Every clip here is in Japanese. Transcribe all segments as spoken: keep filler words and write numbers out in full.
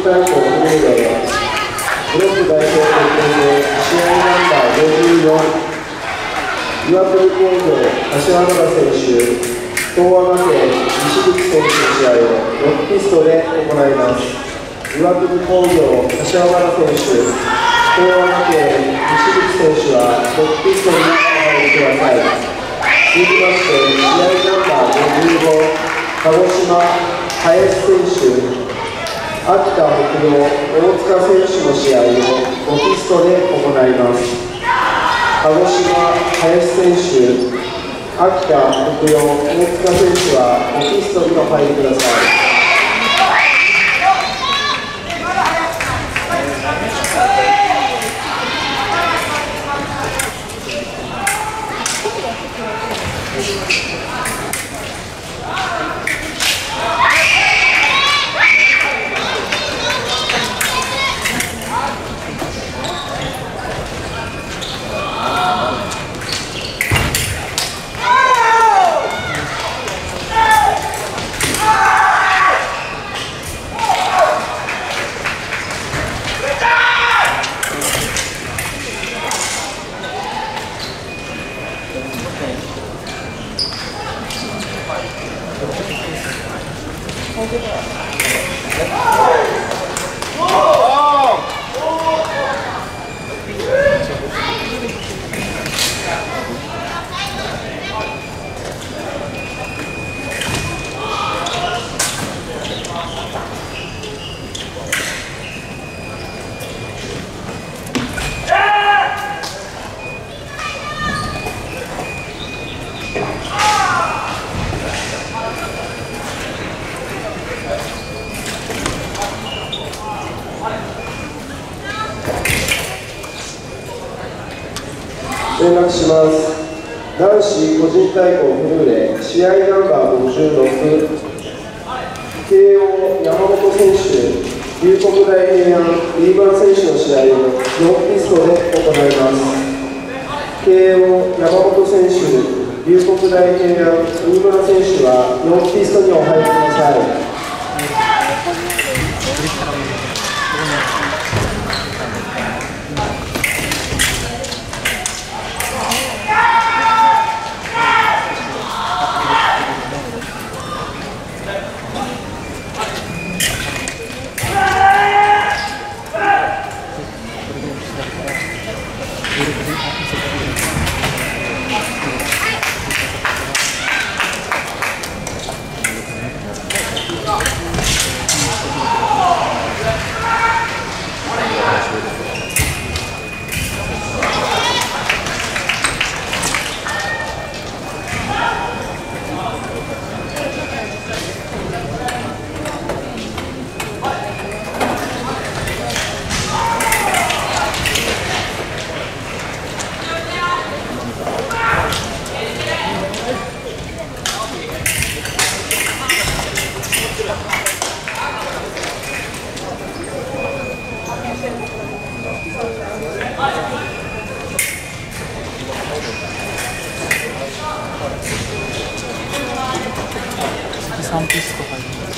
対抗フリーでブロック代表決定で試合ナンバーごじゅうよん、岩国工業柏原選手、東和学園西口選手の試合をロックピストで行います。岩国工業柏原選手、東和学園西口選手はロックピストにお入りください。続きまして試合ナンバーごじゅうご、鹿児島林選手、秋田北陽大塚選手の試合をロキストで行います。鹿児島林選手、秋田北陽大塚選手はロキストにお入りください。連絡します。男子個人対抗フルーレ試合ナンバーごじゅうろく、慶応山本選手、龍谷大平安リーバー選手の試合をよんピストで行います。慶応山本選手、龍谷大平安リーバー選手はよんピストにお入りください。 さんピスト入ります。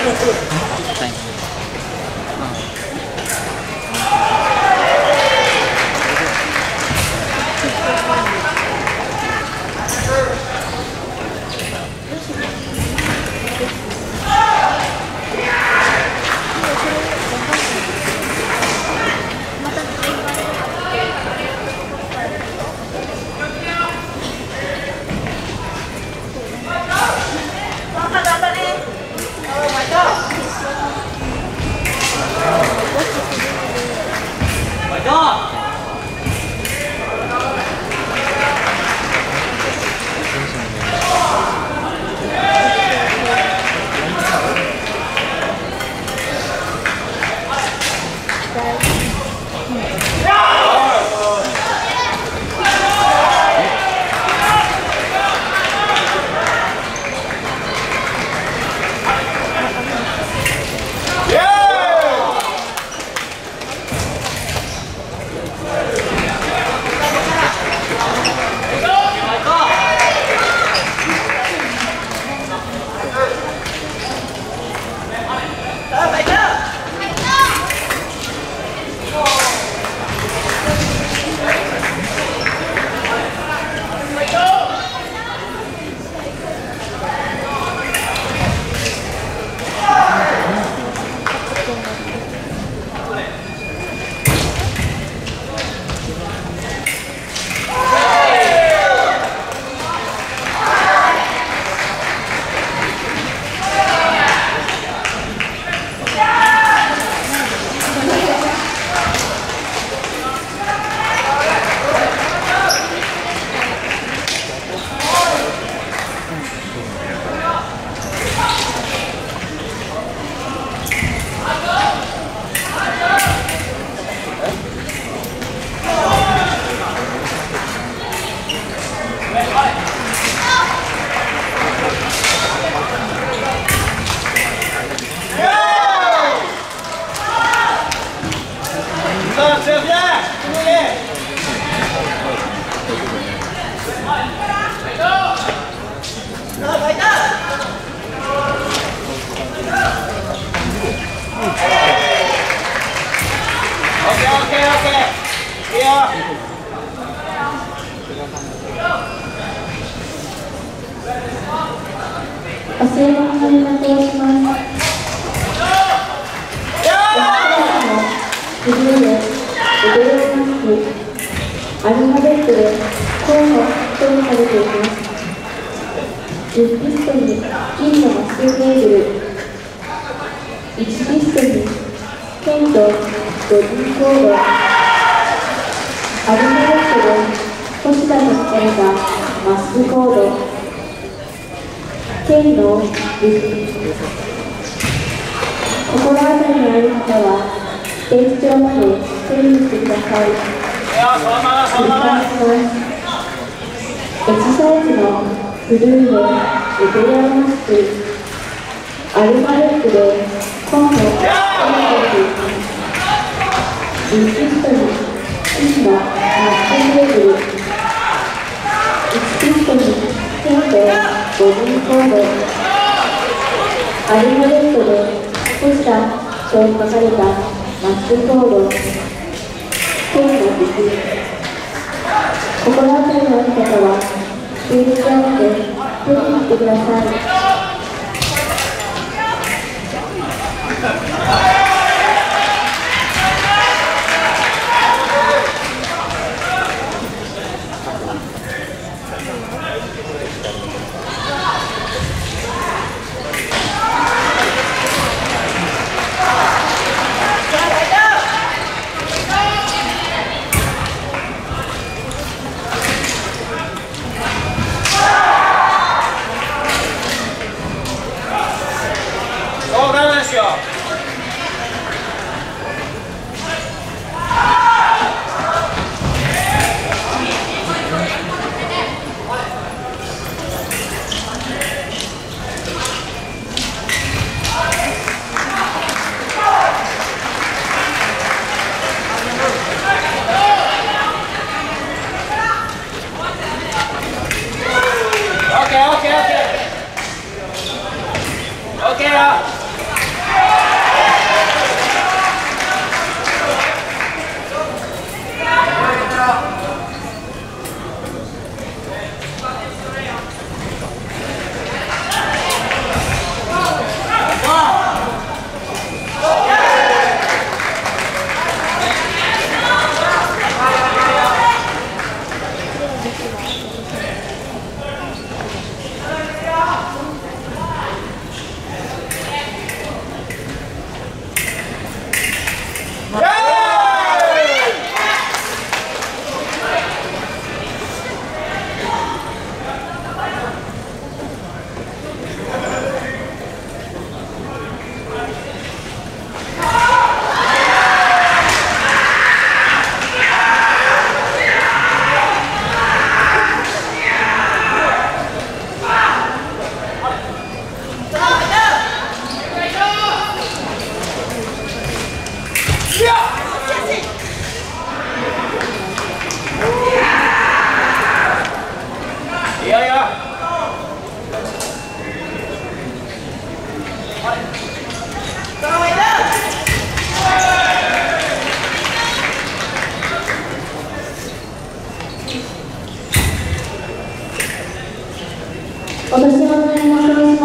タイム。 お正門の任せをします。フルーレ、レベルマスク、アルファベットで候補表示されています。じゅうピストンに金のマスクテーブル、いちピストンに剣とボディーコード、アルファベットで星田と書かれたマスクコード、剣のリズム。心当たりのある方はステージ上まで手にしてください。繰り返します。H サイズのブルーでレベルマスク、アルファベットでコンボをつけていきます。じゅうピストに金のマスクテーブル、いちピストに剣とボディーコード、アルファベットで星田と書かれたマスクコード、剣のリズム。心当たりのある方はステージ上まで手にしてください。 落とし物に申します。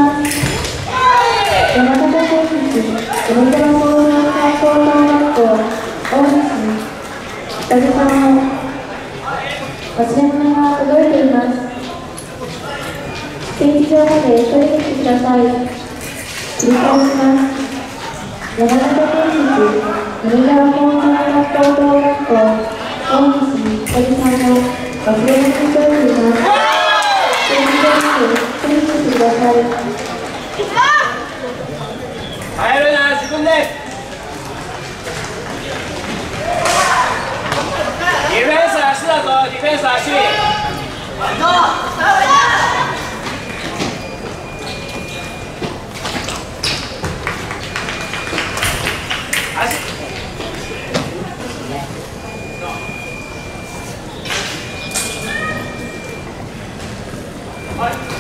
山形県立米沢工業高等学校大西北木さんの忘れ物が届いています。ステージ上まで取りに来てください。繰り返します。山形県立米沢工業高等学校大西北木さんの忘れ物に届いています。ステージ上まで取りに来てください。 帰るな、自分で。ディフェンス足だぞ、ディフェンス足。足。はい。